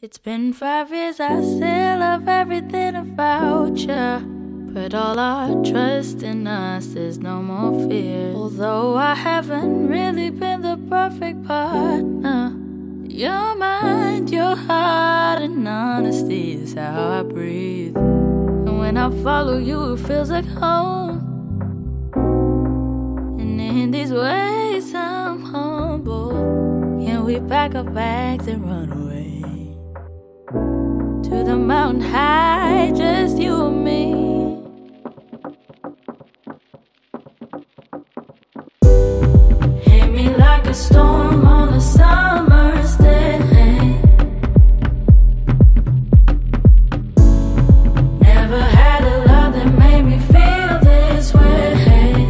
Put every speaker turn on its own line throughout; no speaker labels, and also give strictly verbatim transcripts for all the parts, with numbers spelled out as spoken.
It's been five years, I still love everything about ya. Put all our trust in us, there's no more fear. Although I haven't really been the perfect partner, your mind, your heart, and honesty is how I breathe. And when I follow you, it feels like home. And in these ways, I'm humble. Can we pack our bags and run away to the mountain high, just you and me? Hit me like a storm on a summer's day. Never had a love that made me feel this way.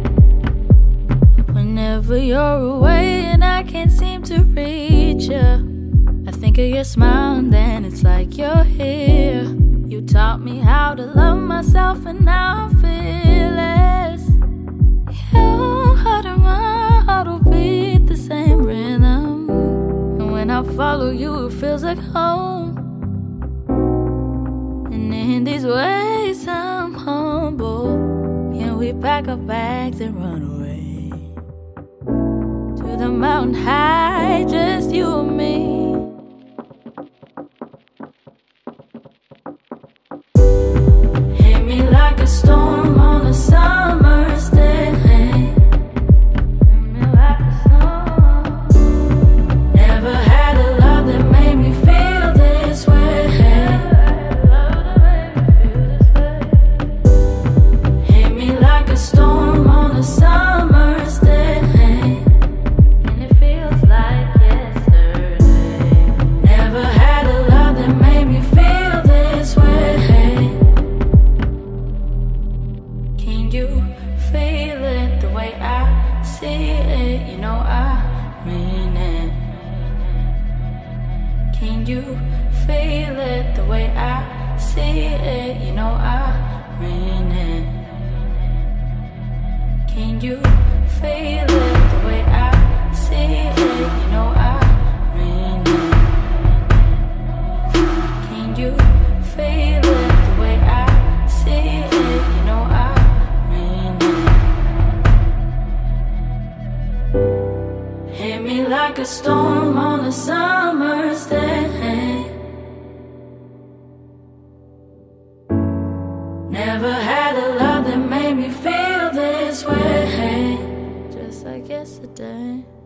Whenever you're away and I can't seem to reach you, I think of your smile and then it's like you're here. You taught me how to love myself and now I feel it. Your heart and my heart will beat the same rhythm. And when I follow you, it feels like home. And in these ways, I'm humble. Can we pack our bags and run away to the mountain high, just you and me? Hit me like a storm on a summer's day. Hit me like a storm. Never had a love that made me feel this way. Love that made me feel this way. Hit me like a storm on a summer's day, and it feels like yesterday. Never had a love that made me feel this way. Can you feel it the way I see it? You know I mean it. Can you feel it the way I see it? You know I mean it. Can you feel it the way I see it? You know I mean it. Can you feel it the way I see it? You know I mean it. Hit me like a storm on a summer's day. Never had a love that made me feel this way, just like yesterday.